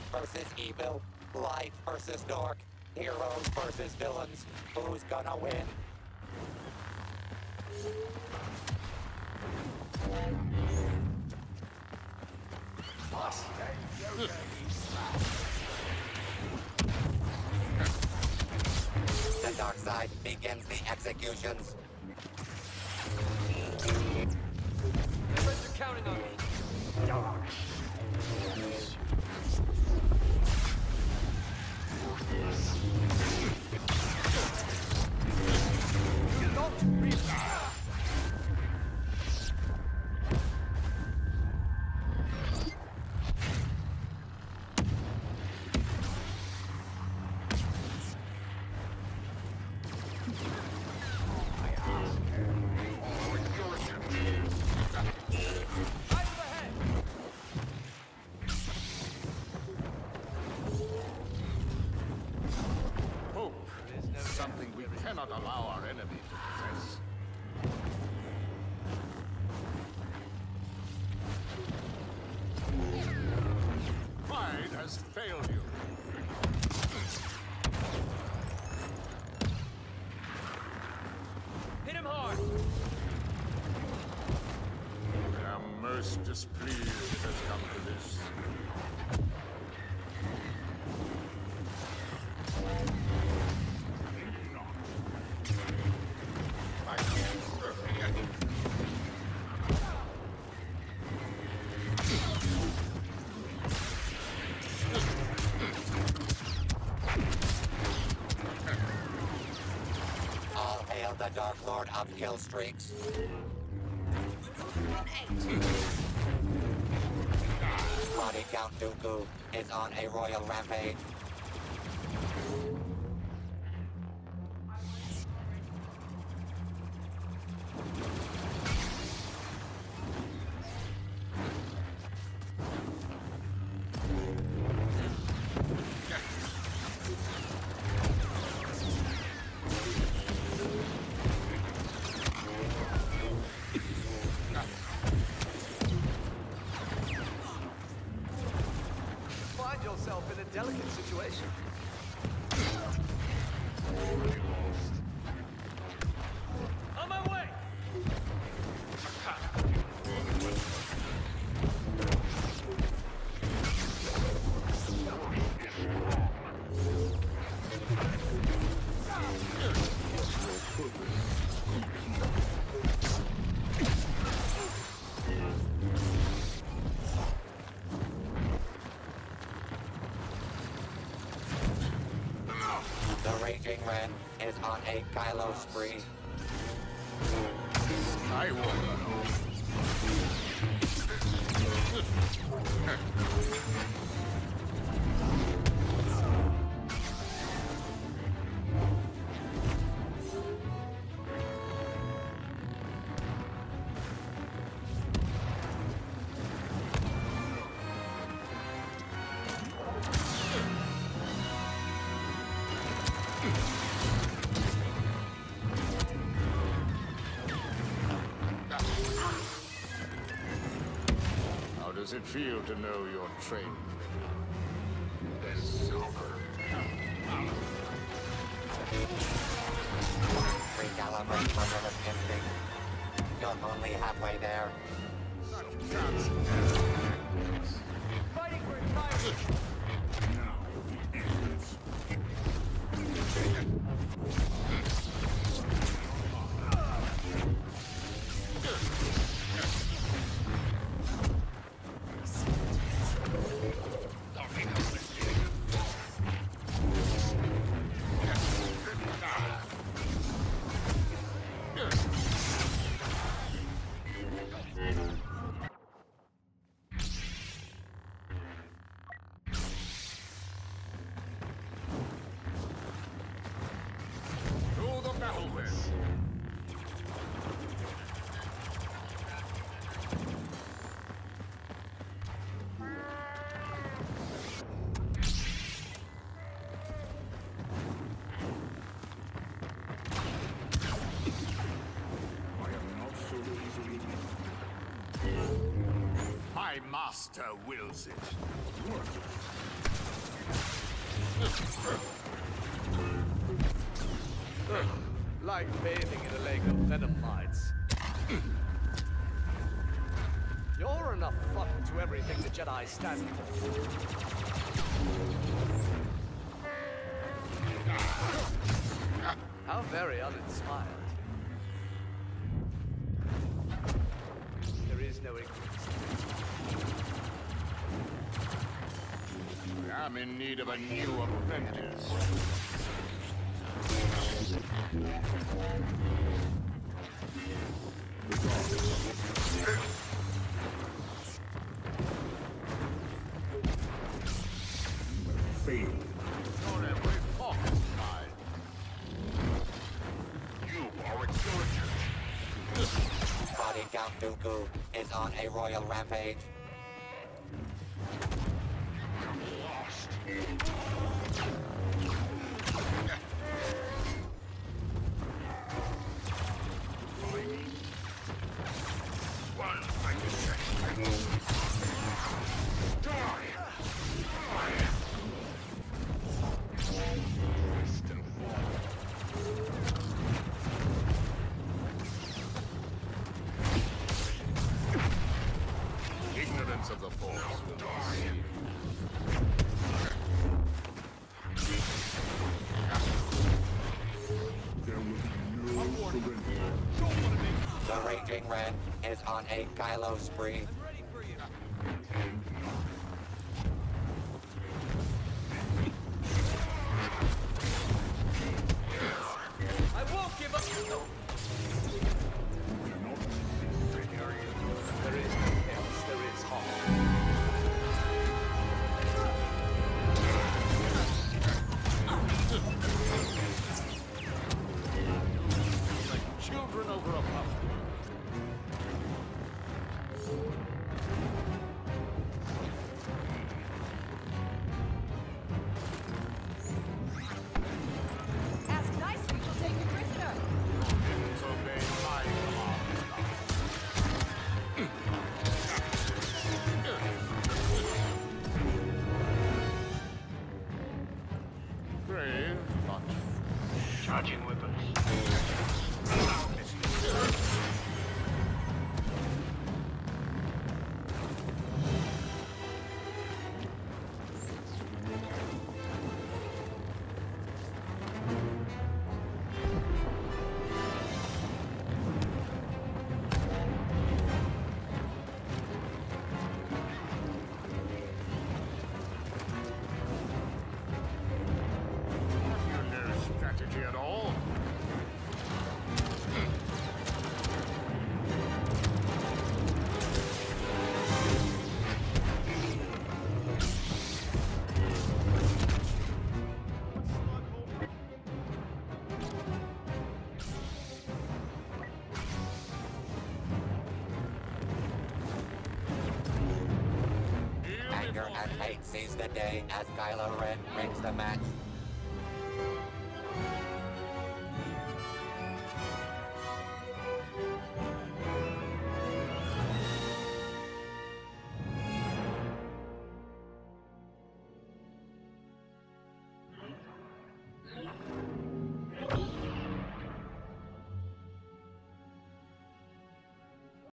versus evil, light versus dark, heroes versus villains. Who's gonna win? The dark side begins the executions. Friends are counting on me. Something we cannot allow our enemy to possess. Pride has failed you. Hit him hard! I am most displeased it has come to this. All hail the Dark Lord of kill streaks. Bloody Count Dooku is on a royal rampage. Find yourself in a delicate situation. On my way! The Raging Ren is on a Kylo spree. I will. How does it feel to know you're trained? Recalibrate murderous instinct. You're only halfway there. Fighting for entirety! To the battle then. My master wills it. Like bathing in a lake of venom mites. You're enough fun to everything the Jedi stand for. How very uninspired. There is no ignorance. I'm in need of a new apprentice. Your every thought is mine. You are insurgent. Body Count Dooku is on a royal rampage. Ignorance of the Force will die. The Raging Red is on a Kylo spree. I'm ready for you. I won't give up. No. There is no chaos, there is harm. Like children over a puppet. Ask nicely, she'll take you prisoner. Didn't obey my commands. Brave, but charging weapons. Have you no strategy at all? Anger and hate seize the day as Kylo Ren wins the match.